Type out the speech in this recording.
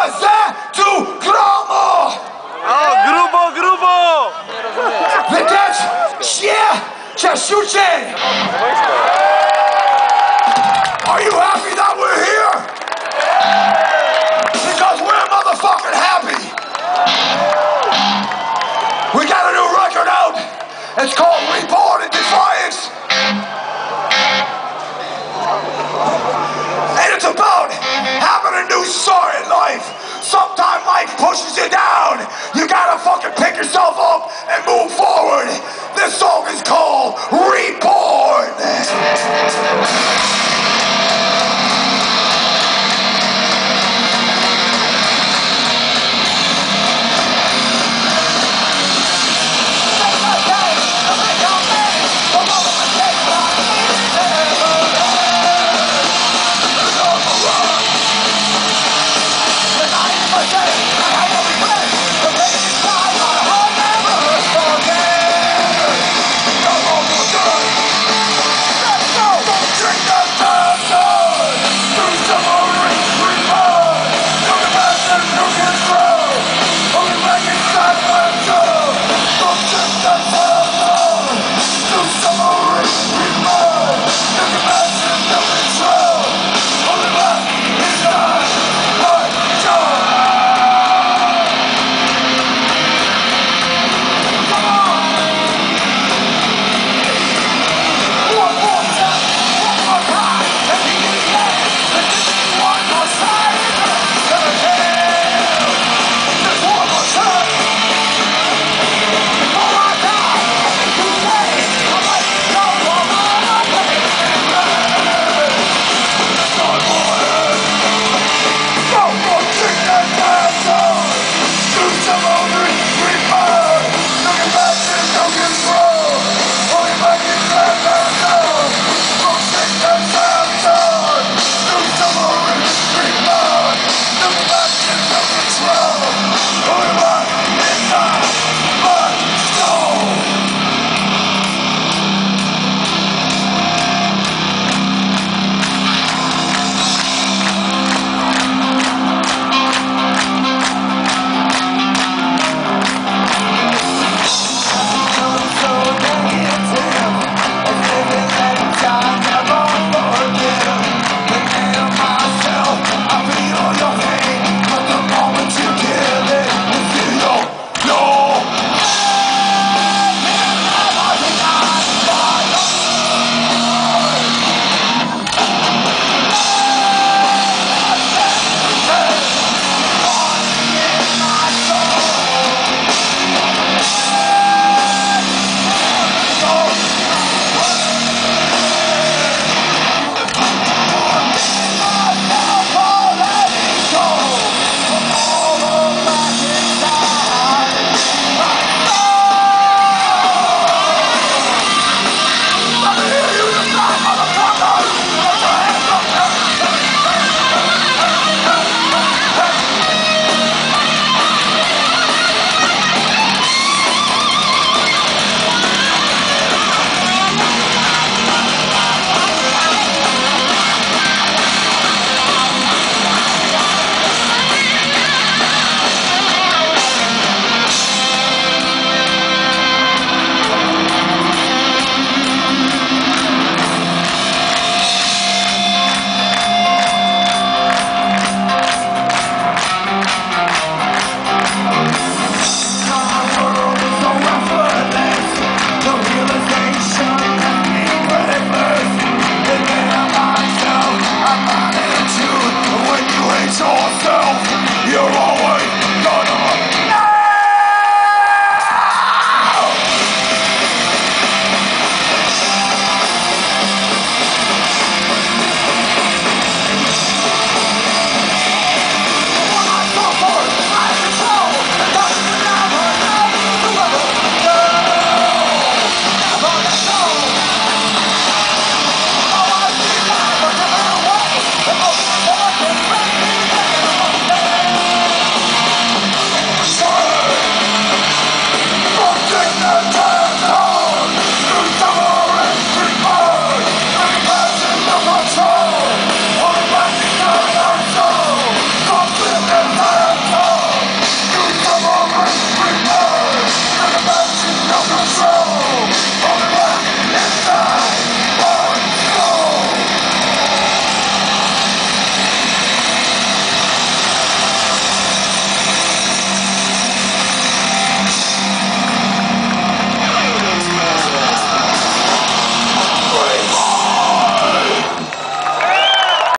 tu gromo! O, grubo, grubo! Widać się cieszycie! Are you happy that we're here? Because we're motherfucking happy! We got a new record out! It's called Reborn in Defiance! And it's about having a new start in life! Sometimes life pushes you down! You gotta fucking pick yourself up and move forward! This song is called Reborn!